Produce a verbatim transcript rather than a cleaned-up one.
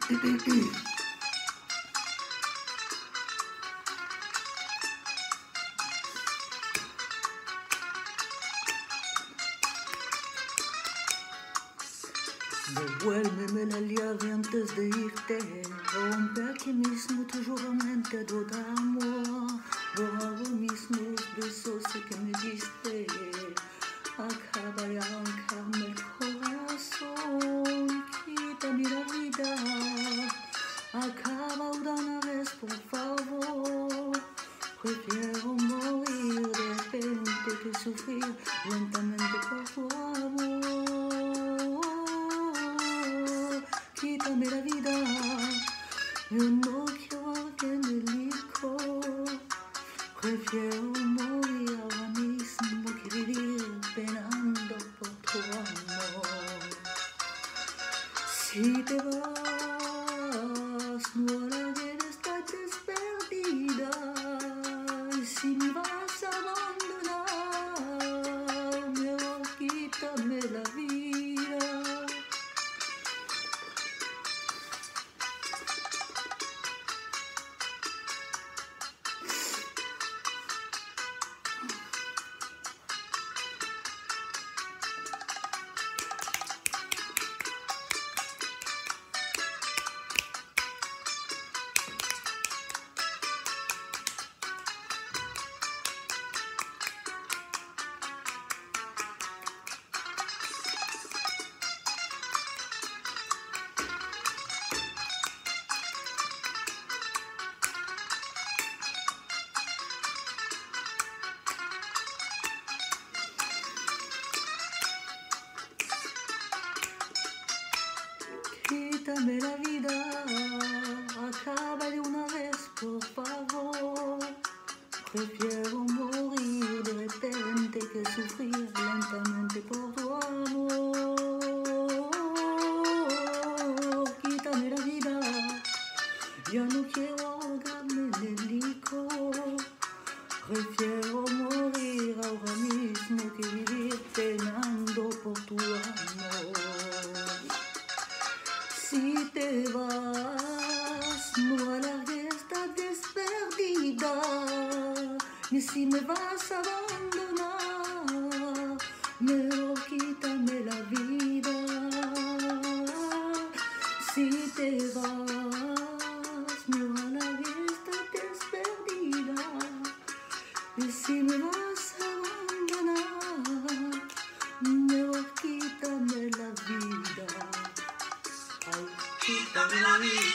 Devuélveme la llave antes de irte. Rompe aquí mismo tu juramento de amor. Borra ahora mismo los besos que me diste. Acaba y arrancarme el corazón. Quítame la vida. Acaba de una vez, por favor. Prefiero morir de repente que sufrir lentamente por tu amor. Quítame la vida, yo no quiero que me elijo. Prefiero morir ahora mismo que vivir penando por tu amor. Si te vas, no alargues esta despedida. Y si me vas a abandonar, mejor quítame la vida. Quítame la vida, acaba de una vez, por favor. Prefiero morir de repente que sufrir lentamente por tu amor. Quítame la vida, ya no quiero ahogarme en el licor. Prefiero morir ahora mismo que vivir penando por tu amor. Si te vas, no alargues esta despedida. Y si me vas a abandonar, mejor quítame la vida. Si te vas, no alargues esta despedida. Y si me vas a abandonar, mejor quítame la vida. Quítame la vida.